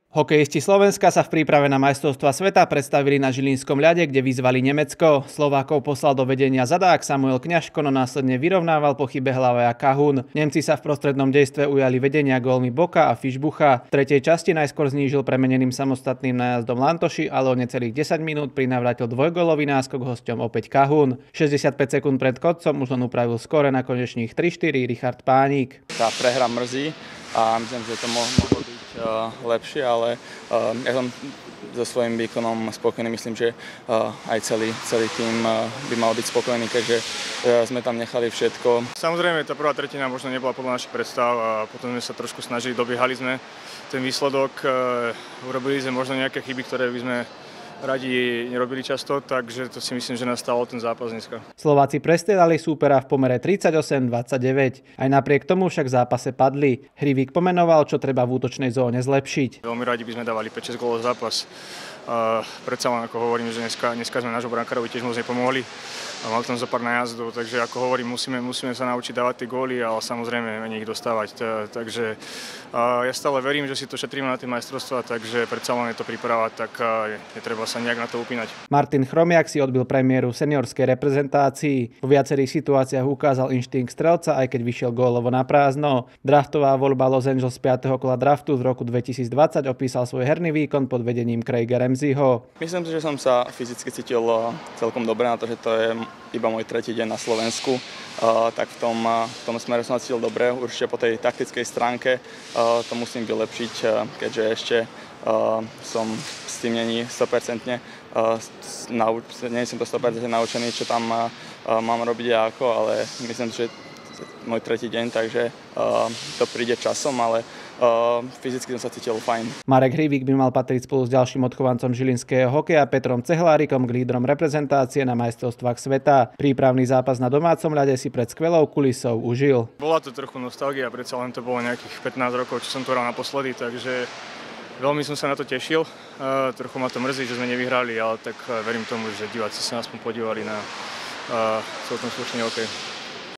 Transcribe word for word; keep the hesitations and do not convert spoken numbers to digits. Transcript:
Hokejisti Slovenska sa v príprave na majstrovstvá sveta predstavili na Žilinskom ľade, kde vyzvali Nemecko. Slovákov poslal do vedenia zadák Samuel Kňažko, no následne vyrovnával po chybe Hlava a Kahún. Nemci sa v prostrednom dejstve ujali vedenia gólmi Boka a Fišbucha. V tretej časti najskôr znížil premeneným samostatným nájazdom Lantoši, ale o necelých desať minút prinavrátil dvojgólový náskok hosťom opäť Kahún. šesťdesiatpäť sekúnd pred koncom už len upravil skóre na konečných tri štyri Richard Pánik. Tá prehra mrzí a myslím, že to mohlo byť uh, lepšie, ale uh, ja som so svojím výkonom spokojný. Myslím, že uh, aj celý, celý tým uh, by mal byť spokojný, keďže uh, sme tam nechali všetko. Samozrejme, tá prvá tretina možno nebola podľa našich predstav a potom sme sa trošku snažili, dobiehali sme ten výsledok, uh, urobili sme možno nejaké chyby, ktoré by sme radi nerobili často, takže to si myslím, že nás stalo ten zápas dneska. Slováci prestriedali súpera v pomere tridsaťosem dvadsaťdeväť. Aj napriek tomu však v zápase padli. Hrivík pomenoval, čo treba v útočnej zóne zlepšiť. Veľmi radi by sme dávali päť šesť gólov zápas. Uh, predsa len, ako hovorím, že dneska, dneska sme nášho brankárovi tiež moc nepomohli. A mal tam zo pár najazdov, takže ako hovorím, musíme, musíme sa naučiť dávať tie góly, ale samozrejme menej ich dostávať. Takže uh, ja stále verím, že si to šetríme na tie majstrovstvá, takže predsa len je to príprava, tak uh, je, je treba sa nejak na to upínať. Martin Chromiak si odbil premiéru v seniorskej reprezentácii. V viacerých situáciách ukázal inštinkt strelca, aj keď vyšiel gólovo na prázdno. Draftová voľba Los Angeles z piateho kola draftu z roku dvetisícdvadsať opísal svoj herný výkon pod vedením Craiga Ramseyho. Myslím si, že som sa fyzicky cítil celkom dobre na to, že to je iba môj tretí deň na Slovensku, uh, tak v tom, uh, v tom smere som sa cítil dobre. Určite po tej taktickej stránke uh, to musím vylepšiť, uh, keďže ešte uh, som s tým není sto percent, uh, nau- nie som to sto percent naučený, čo tam uh, uh, mám robiť a ako, ale myslím, že môj tretí deň, takže uh, to príde časom, ale Uh, fyzicky som sa cítil fajn. Marek Hrivík by mal patriť spolu s ďalším odchovancom žilinského hokeja Petrom Cehlárikom k lídrom reprezentácie na majstrovstvách sveta. Prípravný zápas na domácom ľade si pred skvelou kulisou užil. Bola to trochu nostalgia, predsa len to bolo nejakých pätnásť rokov, čo som to hral naposledy, takže veľmi som sa na to tešil. Uh, trochu ma to mrzí, že sme nevyhrali, ale tak uh, verím tomu, že diváci sa aspoň podívali na uh, celkom slušný hokej.